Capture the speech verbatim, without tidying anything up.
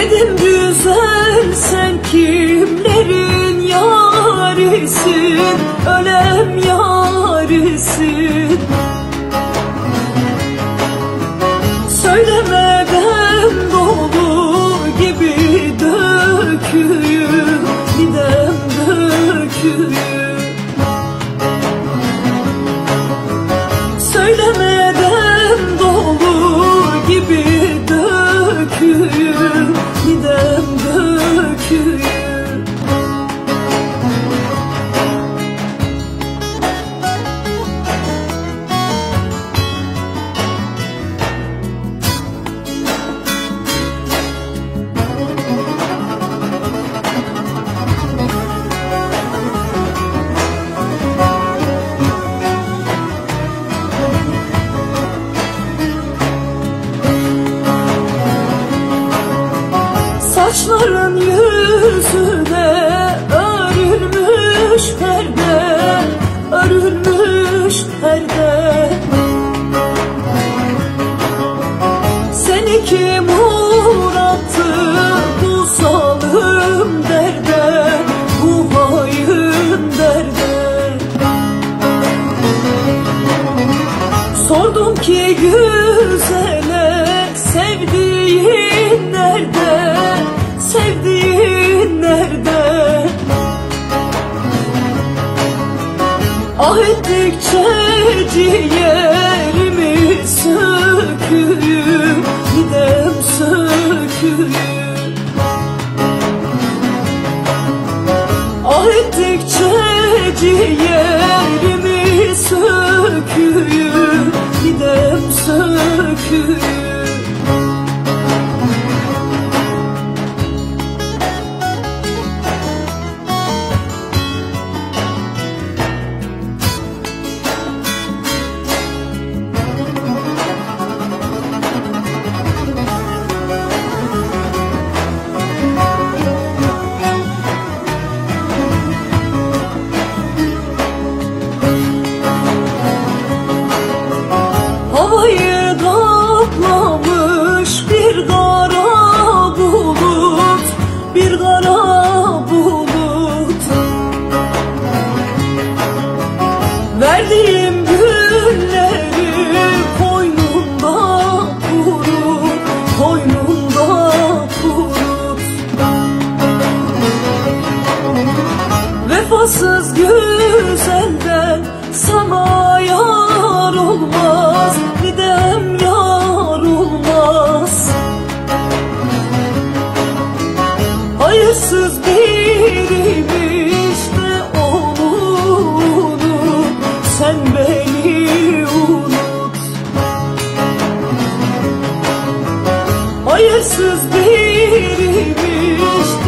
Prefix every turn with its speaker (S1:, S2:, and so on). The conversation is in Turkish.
S1: Dedim güzel sen kimlerin yarisin, ölem yarisin. Söylemeden dolu gibi döküyüm, gidem döküyüm. Söylemeden dolu gibi döküyüm, gidem döküyüm. Saçların yüzüne örülmüş perde, örülmüş perde. Seni kim uğrattı bu zalim derde, bu hain derde? Sordum ki güzele, sevdiğin nerede? Sevdiğin nerede? Ah ettikçe ciğerimi söküyüm, gidem söküyüm. Ah ettikçe ciğerimi söküyüm, gidem söküyüm. Havayı kaplamış bir kara bulut, bir kara bulut. Verdiğim gülleri koynunda kurut, koynunda kurut. Vefasız güzelden sana yar olmaz, gidem yar olmaz. Hayırsız biriymiş de onu unut, sen beni unut. Hayırsız biriymiş